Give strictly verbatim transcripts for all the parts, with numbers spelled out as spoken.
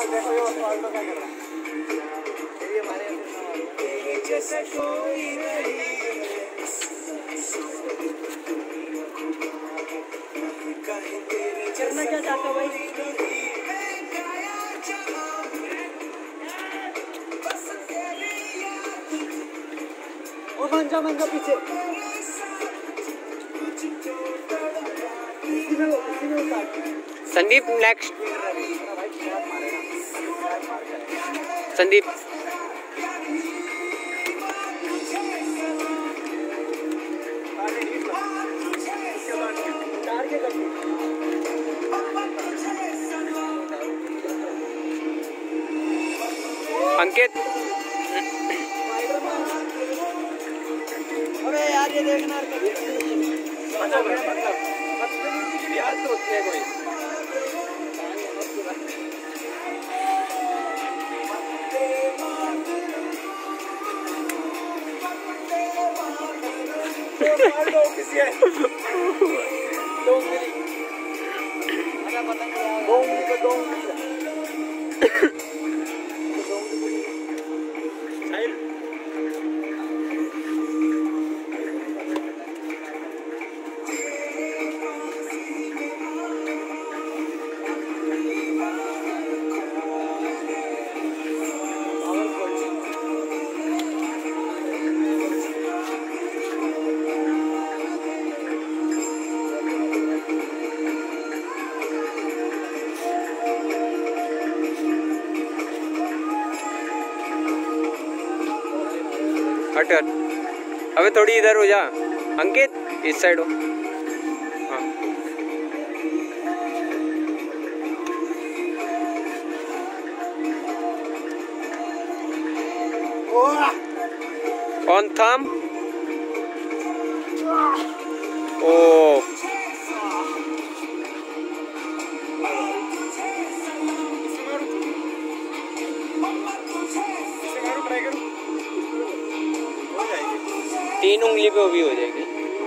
देखो ये ऑल्टो क्या कर रहा है। ये हमारे जैसा कोई नहीं करना क्या चाहता भाई। वो मंजा मंजा पीछे संदीप नेक्स्ट। संदीप अंकित। अरे यार ये देखना कोई हट हट। अबे थोड़ी इधर हो जा अंकित, इस साइड हो। हाँ ऑन थम। ओ तीन उंगली पे भी हो जाएगी।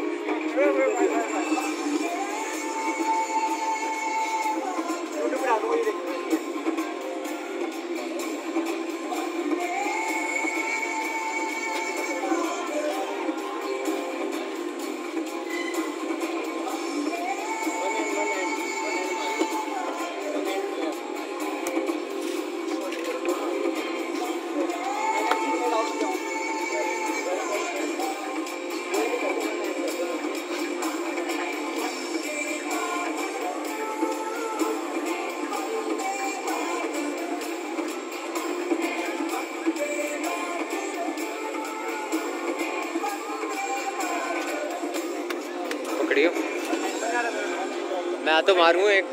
पकड़ियो, मैं तो मारूं एक।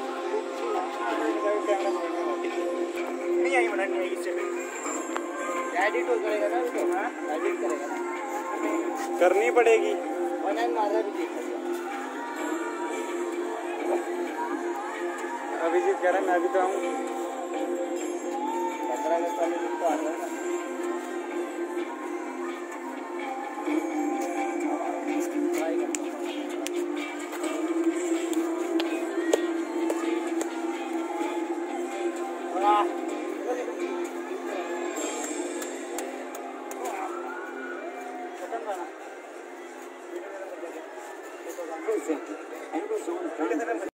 नहीं आई मना नहीं आई इससे एडिट हो जाएगा ना उसको। हाँ एडिट करेगा ना, करनी पड़ेगी। ऑनलाइन मारा भी देख सकते। अभिजीत कह रहा है मैं भी तो आऊँ। पंद्रह अगस्त वाले दिन तो आ रहा है।